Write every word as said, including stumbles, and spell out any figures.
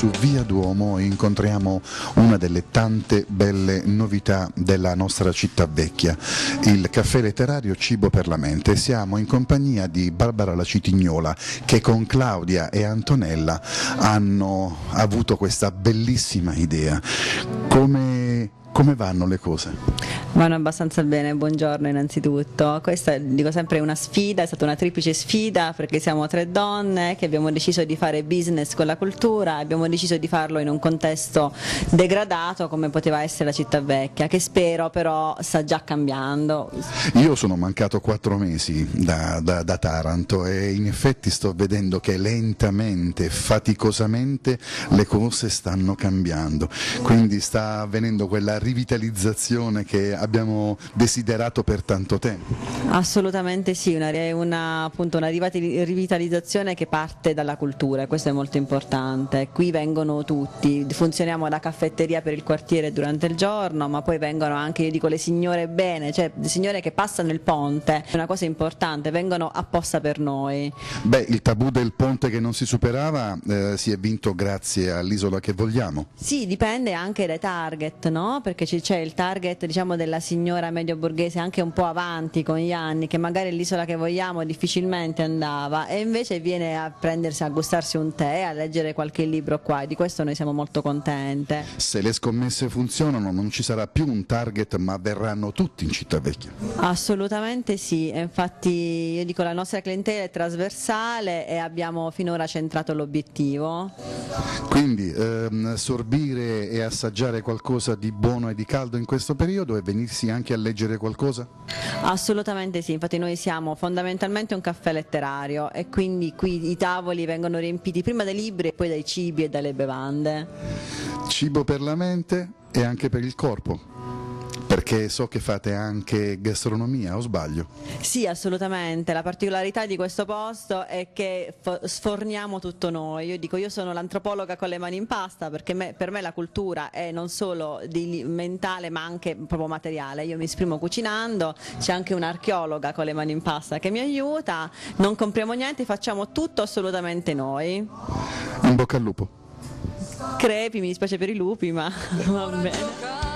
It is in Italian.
su Via Duomo incontriamo una delle tante belle novità della nostra città vecchia, il caffè letterario Cibo per la Mente. Siamo in compagnia di Barbara La Citignola che con Claudia e Antonella hanno avuto questa bellissima idea. Come, come vanno le cose? Vanno abbastanza bene, buongiorno innanzitutto. Questa, dico sempre, è una sfida, è stata una triplice sfida perché siamo tre donne che abbiamo deciso di fare business con la cultura, abbiamo deciso di farlo in un contesto degradato come poteva essere la città vecchia, che spero però sta già cambiando. Io sono mancato quattro mesi da, da, da Taranto e in effetti sto vedendo che lentamente, faticosamente le cose stanno cambiando, quindi sta avvenendo quella rivitalizzazione che abbiamo desiderato per tanto tempo. Assolutamente sì, una, una, appunto, una rivitalizzazione che parte dalla cultura, questo è molto importante. Qui vengono tutti, funzioniamo da caffetteria per il quartiere durante il giorno, ma poi vengono anche, io dico, le signore bene, cioè le signore che passano il ponte, è una cosa importante, vengono apposta per noi. Beh, il tabù del ponte che non si superava eh, si è vinto grazie all'Isola che vogliamo. Sì, dipende anche dai target, no? Perché c'è il target, diciamo, della signora medio borghese anche un po' avanti con gli anni, che magari l'Isola che vogliamo difficilmente andava e invece viene a prendersi, a gustarsi un tè, a leggere qualche libro qua, e di questo noi siamo molto contente. Se le scommesse funzionano non ci sarà più un target, ma verranno tutti in città vecchia. Assolutamente sì, infatti io dico la nostra clientela è trasversale e abbiamo finora centrato l'obiettivo. Quindi ehm, sorbire e assaggiare qualcosa di buono e di caldo in questo periodo e venirsi anche a leggere qualcosa? Assolutamente sì, infatti noi siamo fondamentalmente un caffè letterario e quindi qui i tavoli vengono riempiti prima dai libri e poi dai cibi e dalle bevande. Cibo per la mente e anche per il corpo. Perché so che fate anche gastronomia, o sbaglio? Sì, assolutamente. La particolarità di questo posto è che sforniamo tutto noi. Io dico, io sono l'antropologa con le mani in pasta perché me, per me la cultura è non solo di mentale ma anche proprio materiale. Io mi esprimo cucinando, c'è anche un'archeologa con le mani in pasta che mi aiuta, non compriamo niente, facciamo tutto assolutamente noi. In bocca al lupo. Crepi, mi dispiace per i lupi, ma va bene.